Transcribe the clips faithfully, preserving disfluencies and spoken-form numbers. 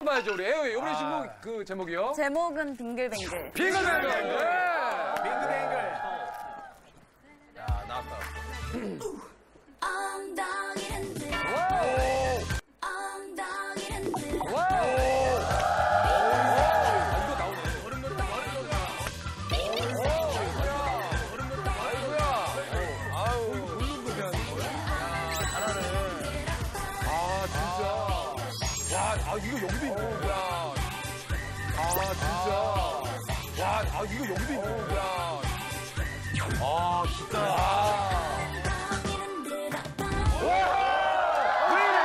봐야죠 우리 에어웨이 이번에 신곡 그 제목이요? 제목은 빙글뱅글. 빙글뱅글. 네. 빙글뱅글. 야 나왔다. 아 이거 여기도 있는구나. 아 진짜. 와, 아 이거 여기도 있는구나. 아 진짜. 아. 왜 이래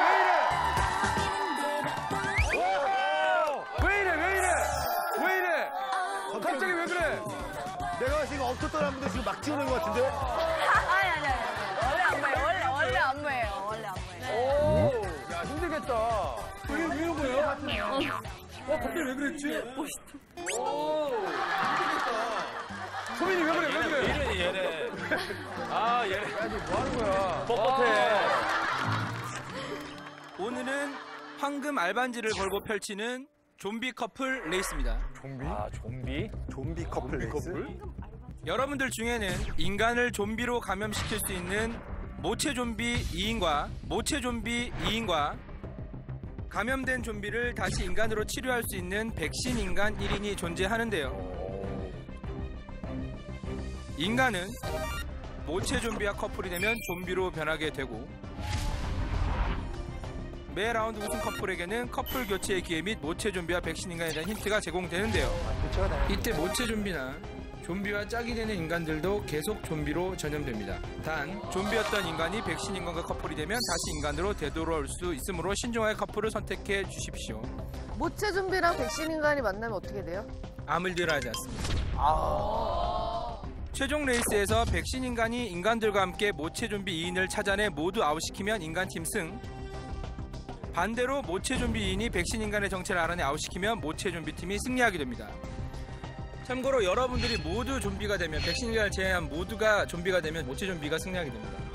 왜 이래? 왜 이래 왜 이래? 왜 이래? 갑자기 왜 그래? 내가 지금 없었던 한 분들 지금 막 찍는 것 같은데? 아니 아니 아니. 원래 안무예요. 원래 원래 안무예요. 원래 안무예요. 오, 야 힘들겠다. 왜, 왜 이런 거예요? 어, 갑자기 왜 그랬지? 멋있다. 오, 힘들겠다. 소민이 왜 그래, 왜 그래? 이래, 얘네. 아, 얘네. 야, 니 뭐 하는 거야? 뻣뻣해. 오늘은 황금 알반지를 걸고 펼치는 좀비 커플 레이스입니다. 좀비? 아, 좀비? 좀비 커플 레이스? 커플? 여러분들 중에는 인간을 좀비로 감염시킬 수 있는 모체 좀비 이 인과 모체 좀비 이 인과 감염된 좀비를 다시 인간으로 치료할 수 있는 백신 인간 일 인이 존재하는데요. 인간은 모체 좀비와 커플이 되면 좀비로 변하게 되고 매 라운드 우승 커플에게는 커플 교체의 기회 및 모체 좀비와 백신 인간에 대한 힌트가 제공되는데요. 이때 모체 좀비나 좀비와 짝이 되는 인간들도 계속 좀비로 전염됩니다. 단, 좀비였던 인간이 백신 인간과 커플이 되면 다시 인간으로 되돌아올 수 있으므로 신중하게 커플을 선택해 주십시오. 모체 좀비랑 백신 인간이 만나면 어떻게 돼요? 아무 일도 하지 않습니다. 아... 최종 레이스에서 백신 인간이 인간들과 함께 모체 좀비 이 인을 찾아내 모두 아웃시키면 인간팀 승. 반대로 모체 좀비 이 인이 백신 인간의 정체를 알아내 아웃시키면 모체 좀비 팀이 승리하게 됩니다. 참고로 여러분들이 모두 좀비가 되면 백신 인간을 제외한 모두가 좀비가 되면 모체 좀비가 승리하게 됩니다.